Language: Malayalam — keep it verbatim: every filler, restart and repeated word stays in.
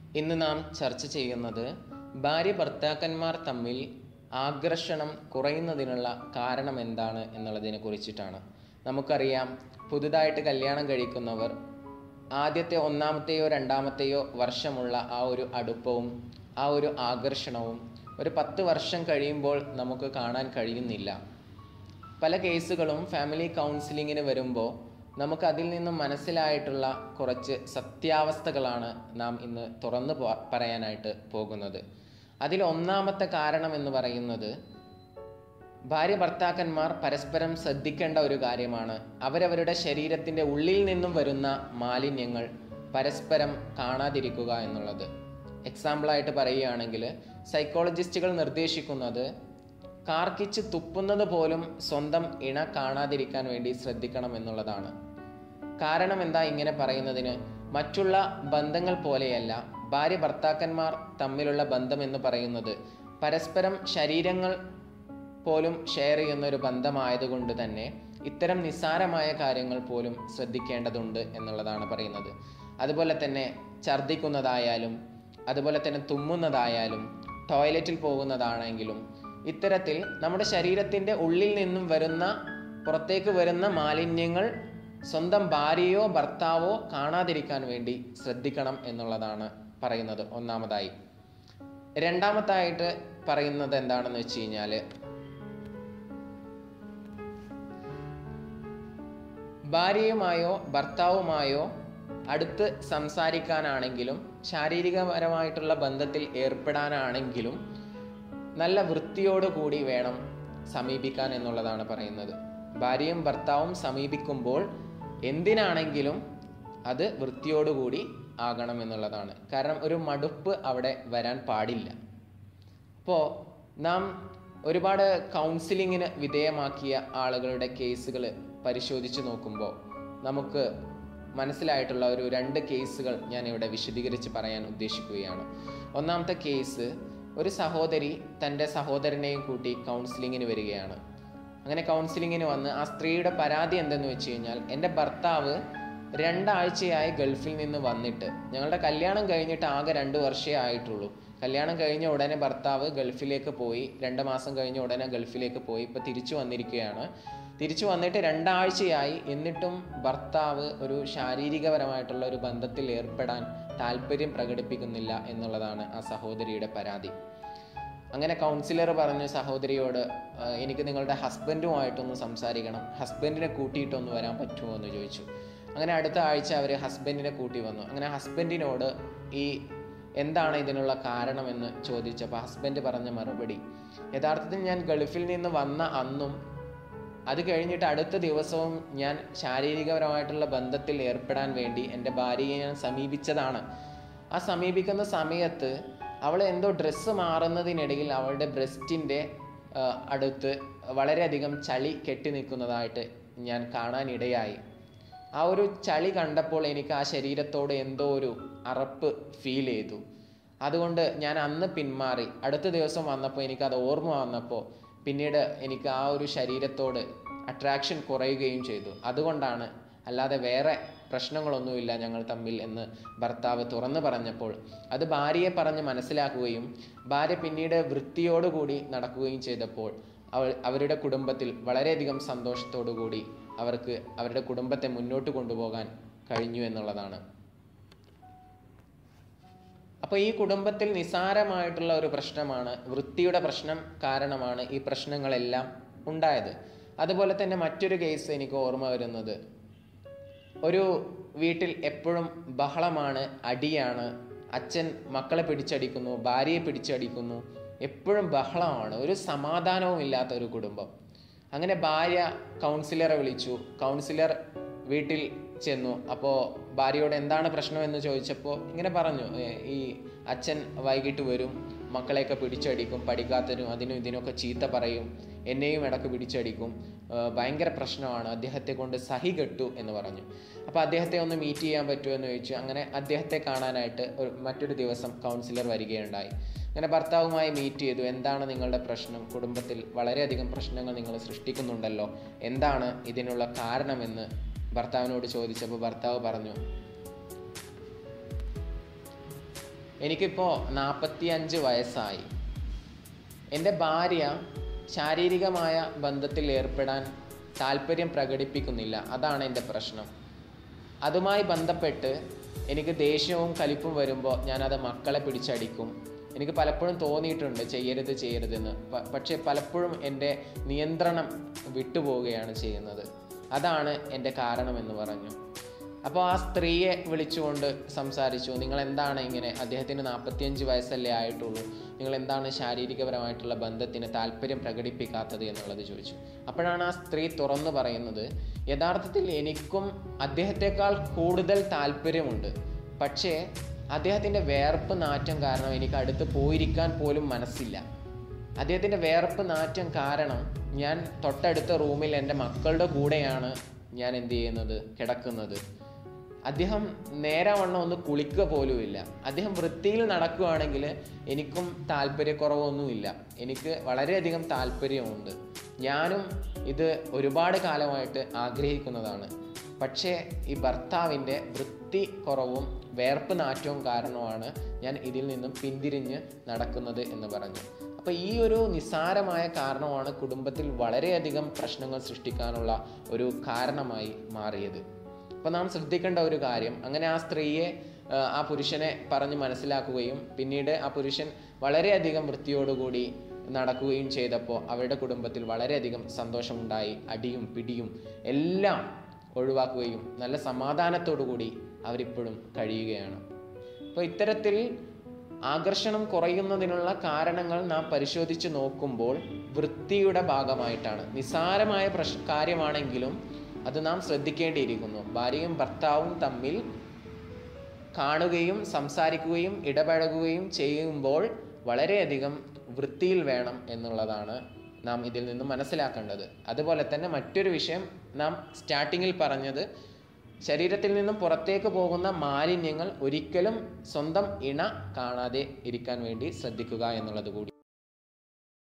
ഇന്ന് നാം ചർച്ച ചെയ്യുന്നത് ഭാര്യ ഭർത്താക്കന്മാർ തമ്മിൽ ആകർഷണം കുറയുന്നതിനുള്ള കാരണം എന്താണ് എന്നുള്ളതിനെ കുറിച്ചിട്ടാണ്. നമുക്കറിയാം, പുതുതായിട്ട് കല്യാണം കഴിക്കുന്നവർ ആദ്യത്തെ ഒന്നാമത്തെയോ രണ്ടാമത്തെയോ വർഷമുള്ള ആ ഒരു അടുപ്പവും ആ ഒരു ആകർഷണവും ഒരു പത്ത് വർഷം കഴിയുമ്പോൾ നമുക്ക് കാണാൻ കഴിയുന്നില്ല. പല കേസുകളും ഫാമിലി കൗൺസിലിങ്ങിന് വരുമ്പോൾ നമുക്ക് അതിൽ നിന്നും മനസ്സിലായിട്ടുള്ള കുറച്ച് സത്യാവസ്ഥകളാണ് നാം ഇന്ന് തുറന്നു പറയാനായിട്ട് പോകുന്നത്. അതിൽ ഒന്നാമത്തെ കാരണം എന്ന് പറയുന്നത്, ഭാര്യ ഭർത്താക്കന്മാർ പരസ്പരം ശ്രദ്ധിക്കേണ്ട ഒരു കാര്യമാണ്. അവരവരുടെ ശരീരത്തിൻ്റെ ഉള്ളിൽ നിന്നും വരുന്ന മാലിന്യങ്ങൾ പരസ്പരം കാണാതിരിക്കുക എന്നുള്ളത്. എക്സാമ്പിളായിട്ട് പറയുകയാണെങ്കിൽ, സൈക്കോളജിസ്റ്റുകൾ നിർദ്ദേശിക്കുന്നത് കാർക്കിച്ച് തുപ്പുന്നത് പോലും സ്വന്തം ഇണ കാണാതിരിക്കാൻ വേണ്ടി ശ്രദ്ധിക്കണം എന്നുള്ളതാണ്. കാരണം എന്താ ഇങ്ങനെ പറയുന്നതിന്? മറ്റുള്ള ബന്ധങ്ങൾ പോലെയല്ല ഭാര്യ ഭർത്താക്കന്മാർ തമ്മിലുള്ള ബന്ധം എന്ന് പറയുന്നത് പരസ്പരം ശരീരങ്ങൾ പോലും ഷെയർ ചെയ്യുന്ന ഒരു ബന്ധമായതുകൊണ്ട് തന്നെ ഇത്തരം നിസ്സാരമായ കാര്യങ്ങൾ പോലും ശ്രദ്ധിക്കേണ്ടതുണ്ട് എന്നുള്ളതാണ് പറയുന്നത്. അതുപോലെ തന്നെ ഛർദ്ദിക്കുന്നതായാലും അതുപോലെ തന്നെ തുമ്മുന്നതായാലും ടോയ്ലറ്റിൽ പോകുന്നതാണെങ്കിലും ഇത്തരത്തിൽ നമ്മുടെ ശരീരത്തിൻ്റെ ഉള്ളിൽ നിന്നും വരുന്ന പുറത്തേക്ക് വരുന്ന മാലിന്യങ്ങൾ സ്വന്തം ഭാര്യയോ ഭർത്താവോ കാണാതിരിക്കാൻ വേണ്ടി ശ്രദ്ധിക്കണം എന്നുള്ളതാണ് പറയുന്നത് ഒന്നാമതായി. രണ്ടാമതായിട്ട് പറയുന്നത് എന്താണെന്ന് വെച്ച് കഴിഞ്ഞാൽ, ഭാര്യയുമായോ ഭർത്താവുമായോ അടുത്ത് സംസാരിക്കാനാണെങ്കിലും ശാരീരികപരമായിട്ടുള്ള ബന്ധത്തിൽ ഏർപ്പെടാനാണെങ്കിലും നല്ല വൃത്തിയോടുകൂടി വേണം സമീപിക്കാൻ എന്നുള്ളതാണ് പറയുന്നത്. ഭാര്യയും ഭർത്താവും സമീപിക്കുമ്പോൾ എന്തിനാണെങ്കിലും അത് വൃത്തിയോടുകൂടി ആകണം എന്നുള്ളതാണ്. കാരണം ഒരു മടുപ്പ് അവിടെ വരാൻ പാടില്ല. അപ്പോൾ നാം ഒരുപാട് കൗൺസിലിങ്ങിന് വിധേയമാക്കിയ ആളുകളുടെ കേസുകൾ പരിശോധിച്ച് നോക്കുമ്പോൾ നമുക്ക് മനസ്സിലായിട്ടുള്ള ഒരു രണ്ട് കേസുകൾ ഞാൻ ഇവിടെ വിശദീകരിച്ച് പറയാൻ ഉദ്ദേശിക്കുകയാണ്. ഒന്നാമത്തെ കേസ്, ഒരു സഹോദരി തൻ്റെ സഹോദരനെയും കൂട്ടി കൗൺസിലിങ്ങിന് വരികയാണ്. അങ്ങനെ കൗൺസിലിങ്ങിന് വന്ന് ആ സ്ത്രീയുടെ പരാതി എന്തെന്ന് വെച്ച് കഴിഞ്ഞാൽ, എൻ്റെ ഭർത്താവ് രണ്ടാഴ്ചയായി ഗൾഫിൽ നിന്ന് വന്നിട്ട്, ഞങ്ങളുടെ കല്യാണം കഴിഞ്ഞിട്ട് ആകെ രണ്ട് വർഷമേ ആയിട്ടുള്ളൂ. കല്യാണം കഴിഞ്ഞ ഉടനെ ഭർത്താവ് ഗൾഫിലേക്ക് പോയി, രണ്ട് മാസം കഴിഞ്ഞ ഉടനെ ഗൾഫിലേക്ക് പോയി, ഇപ്പോൾ തിരിച്ചു വന്നിരിക്കുകയാണ്. തിരിച്ചു വന്നിട്ട് രണ്ടാഴ്ചയായി, എന്നിട്ടും ഭർത്താവ് ഒരു ശാരീരികപരമായിട്ടുള്ള ഒരു ബന്ധത്തിൽ ഏർപ്പെടാൻ താല്പര്യം പ്രകടിപ്പിക്കുന്നില്ല എന്നുള്ളതാണ് ആ സഹോദരിയുടെ പരാതി. അങ്ങനെ കൗൺസിലർ പറഞ്ഞു സഹോദരിയോട്, എനിക്ക് നിങ്ങളുടെ ഹസ്ബൻഡുമായിട്ടൊന്ന് സംസാരിക്കണം, ഹസ്ബൻഡിനെ കൂട്ടിയിട്ടൊന്ന് വരാൻ പറ്റുമോ എന്ന് ചോദിച്ചു. അങ്ങനെ അടുത്ത ആഴ്ച അവർ ഹസ്ബൻഡിനെ കൂട്ടി വന്നു. അങ്ങനെ ഹസ്ബൻഡിനോട് ഈ എന്താണ് ഇതിനുള്ള കാരണമെന്ന് ചോദിച്ചപ്പോൾ ഹസ്ബൻഡ് പറഞ്ഞ മറുപടി, യഥാർത്ഥത്തിൽ ഞാൻ ഗൾഫിൽ നിന്ന് വന്ന അന്നും അത് കഴിഞ്ഞിട്ട് അടുത്ത ദിവസവും ഞാൻ ശാരീരികപരമായിട്ടുള്ള ബന്ധത്തിൽ ഏർപ്പെടാൻ വേണ്ടി എൻ്റെ ഭാര്യയെ ഞാൻ സമീപിച്ചതാണ്. ആ സമീപിക്കുന്ന സമയത്ത് അവൾ എന്തോ ഡ്രസ്സ് മാറുന്നതിനിടയിൽ അവളുടെ ബ്രസ്റ്റിൻ്റെ അടുത്ത് വളരെയധികം ചളി കെട്ടി നിൽക്കുന്നതായിട്ട് ഞാൻ കാണാനിടയായി. ആ ഒരു ചളി കണ്ടപ്പോൾ എനിക്ക് ആ ശരീരത്തോട് എന്തോ ഒരു അറപ്പ് ഫീൽ ചെയ്തു. അതുകൊണ്ട് ഞാൻ അന്ന് പിന്മാറി. അടുത്ത ദിവസം വന്നപ്പോൾ എനിക്കത് ഓർമ്മ വന്നപ്പോൾ പിന്നീട് എനിക്ക് ആ ഒരു ശരീരത്തോട് അട്രാക്ഷൻ കുറയുകയും ചെയ്തു. അതുകൊണ്ടാണ്, അല്ലാതെ വേറെ പ്രശ്നങ്ങളൊന്നുമില്ല ഞങ്ങൾ തമ്മിൽ എന്ന് ഭർത്താവ് തുറന്നു പറഞ്ഞപ്പോൾ അത് ഭാര്യയെ പറഞ്ഞ് മനസ്സിലാക്കുകയും ഭാര്യ പിന്നീട് വൃത്തിയോടുകൂടി നടക്കുകയും ചെയ്തപ്പോൾ അവൾ അവരുടെ കുടുംബത്തിൽ വളരെയധികം സന്തോഷത്തോടു കൂടി അവർക്ക് അവരുടെ കുടുംബത്തെ മുന്നോട്ട് കൊണ്ടുപോകാൻ കഴിഞ്ഞു എന്നുള്ളതാണ്. അപ്പോൾ ഈ കുടുംബത്തിൽ നിസാരമായിട്ടുള്ള ഒരു പ്രശ്നമാണ്, വൃത്തിയുടെ പ്രശ്നം കാരണമാണ് ഈ പ്രശ്നങ്ങളെല്ലാം ഉണ്ടായത്. അതുപോലെ തന്നെ മറ്റൊരു കേസ് എനിക്ക് ഓർമ്മ വരുന്നത്, ഒരു വീട്ടിൽ എപ്പോഴും ബഹളമാണ്, അടിയാണ്. അച്ഛൻ മക്കളെ പിടിച്ചടിക്കുന്നു, ഭാര്യയെ പിടിച്ചടിക്കുന്നു, എപ്പോഴും ബഹളമാണ്, ഒരു സമാധാനവും ഇല്ലാത്ത ഒരു കുടുംബം. അങ്ങനെ ഭാര്യ കൗൺസിലറെ വിളിച്ചു. കൗൺസിലർ വീട്ടിൽ ചെന്നു. അപ്പോൾ ഭാര്യയോട് എന്താണ് പ്രശ്നമെന്ന് ചോദിച്ചപ്പോൾ ഇങ്ങനെ പറഞ്ഞു, ഈ അച്ഛൻ വൈകിട്ട് വരും, മക്കളെയൊക്കെ പിടിച്ചടിക്കും, പഠിക്കാത്തതിനും അതിനും ഇതിനൊക്കെ ചീത്ത പറയും, എന്നെയും ഇടയ്ക്ക് പിടിച്ചടിക്കും, ഭയങ്കര പ്രശ്നമാണ്, അദ്ദേഹത്തെ കൊണ്ട് സഹി കെട്ടു എന്ന് പറഞ്ഞു. അപ്പോൾ അദ്ദേഹത്തെ ഒന്ന് മീറ്റ് ചെയ്യാൻ പറ്റുമോ എന്ന് ചോദിച്ചു. അങ്ങനെ അദ്ദേഹത്തെ കാണാനായിട്ട് ഒരു മറ്റൊരു ദിവസം കൗൺസിലർ വരികയുണ്ടായി. അങ്ങനെ ഭർത്താവുമായി മീറ്റ് ചെയ്തു. എന്താണ് നിങ്ങളുടെ പ്രശ്നം? കുടുംബത്തിൽ വളരെയധികം പ്രശ്നങ്ങൾ നിങ്ങൾ സൃഷ്ടിക്കുന്നുണ്ടല്ലോ, എന്താണ് ഇതിനുള്ള കാരണമെന്ന് ഭർത്താവിനോട് ചോദിച്ചപ്പോൾ ഭർത്താവ് പറഞ്ഞു, എനിക്കിപ്പോൾ നാൽപ്പത്തി അഞ്ച് വയസ്സായി. എൻ്റെ ഭാര്യ ശാരീരികമായ ബന്ധത്തിൽ ഏർപ്പെടാൻ താല്പര്യം പ്രകടിപ്പിക്കുന്നില്ല. അതാണ് എൻ്റെ പ്രശ്നം. അതുമായി ബന്ധപ്പെട്ട് എനിക്ക് ദേഷ്യവും കലിപ്പും വരുമ്പോൾ ഞാനത് മക്കളെ പിടിച്ചടിക്കും. എനിക്ക് പലപ്പോഴും തോന്നിയിട്ടുണ്ട് ചെയ്യരുത് ചെയ്യരുതെന്ന്. പക്ഷേ പലപ്പോഴും എൻ്റെ നിയന്ത്രണം വിട്ടുപോവുകയാണ് ചെയ്യുന്നത്. അതാണ് എൻ്റെ കാരണമെന്ന് പറഞ്ഞു. അപ്പോൾ ആ സ്ത്രീയെ വിളിച്ചുകൊണ്ട് സംസാരിച്ചു. നിങ്ങൾ എന്താണ് ഇങ്ങനെ, അദ്ദേഹത്തിന് നാൽപ്പത്തിയഞ്ച് വയസ്സല്ലേ ആയിട്ടുള്ളൂ, നിങ്ങൾ എന്താണ് ശാരീരികപരമായിട്ടുള്ള ബന്ധത്തിന് താല്പര്യം പ്രകടിപ്പിക്കാത്തത് എന്നുള്ളത് ചോദിച്ചു. അപ്പോഴാണ് ആ സ്ത്രീ തുറന്നു പറയുന്നത്, യഥാർത്ഥത്തിൽ എനിക്കും അദ്ദേഹത്തെക്കാൾ കൂടുതൽ താല്പര്യമുണ്ട്. പക്ഷേ അദ്ദേഹത്തിൻ്റെ വേർപ്പ് നാറ്റം കാരണം എനിക്ക് അടുത്ത് പോയിരിക്കാൻ പോലും മനസ്സില്ല. അദ്ദേഹത്തിൻ്റെ വേർപ്പ് നാറ്റം കാരണം ഞാൻ തൊട്ടടുത്ത റൂമിൽ എൻ്റെ മക്കളുടെ കൂടെയാണ് ഞാൻ എന്ത് ചെയ്യുന്നത്, കിടക്കുന്നത്. അദ്ദേഹം നേരാവണ്ണം ഒന്ന് കുളിക്കുക പോലുമില്ല. അദ്ദേഹം വൃത്തിയിൽ നടക്കുകയാണെങ്കിൽ എനിക്കും താല്പര്യക്കുറവൊന്നുമില്ല. എനിക്ക് വളരെയധികം താല്പര്യമുണ്ട്. ഞാനും ഇത് ഒരുപാട് കാലമായിട്ട് ആഗ്രഹിക്കുന്നതാണ്. പക്ഷേ ഈ ഭർത്താവിൻ്റെ വൃത്തി കുറവും വേർപ്പ് നാറ്റവും കാരണമാണ് ഞാൻ ഇതിൽ നിന്നും പിന്തിരിഞ്ഞ് നടക്കുന്നത് എന്ന് പറഞ്ഞു. അപ്പോൾ ഈ ഒരു നിസ്സാരമായ കാരണമാണ് കുടുംബത്തിൽ വളരെയധികം പ്രശ്നങ്ങൾ സൃഷ്ടിക്കാനുള്ള ഒരു കാരണമായി മാറിയത്. അപ്പോൾ നാം ശ്രദ്ധിക്കേണ്ട ഒരു കാര്യം, അങ്ങനെ ആ സ്ത്രീയെ ആ പുരുഷനെ പറഞ്ഞ് മനസ്സിലാക്കുകയും പിന്നീട് ആ പുരുഷൻ വളരെയധികം വൃത്തിയോടുകൂടി നടക്കുകയും ചെയ്തപ്പോൾ അവരുടെ കുടുംബത്തിൽ വളരെയധികം സന്തോഷമുണ്ടായി. അടിയും പിടിയും എല്ലാം ഒഴിവാക്കുകയും നല്ല സമാധാനത്തോടു കൂടി അവരിപ്പോഴും കഴിയുകയാണ്. അപ്പോൾ ഇത്തരത്തിൽ ആകർഷണം കുറയുന്നതിനുള്ള കാരണങ്ങൾ നാം പരിശോധിച്ച് നോക്കുമ്പോൾ വൃത്തിയുടെ ഭാഗമായിട്ടാണ്. നിസ്സാരമായ പ്രശ് കാര്യമാണെങ്കിലും അത് നാം ശ്രദ്ധിക്കേണ്ടിയിരിക്കുന്നു. ഭാര്യയും ഭർത്താവും തമ്മിൽ കാണുകയും സംസാരിക്കുകയും ഇടപഴകുകയും ചെയ്യുമ്പോൾ വളരെയധികം വൃത്തിയിൽ വേണം എന്നുള്ളതാണ് നാം ഇതിൽ നിന്നും മനസ്സിലാക്കേണ്ടത്. അതുപോലെ തന്നെ മറ്റൊരു വിഷയം നാം സ്റ്റാർട്ടിങ്ങിൽ പറഞ്ഞത്, ശരീരത്തിൽ നിന്നും പുറത്തേക്ക് പോകുന്ന മാലിന്യങ്ങൾ ഒരിക്കലും സ്വന്തം ഇണ കാണാതെ ഇരിക്കാൻ വേണ്ടി ശ്രദ്ധിക്കുക എന്നുള്ളത് കൂടി.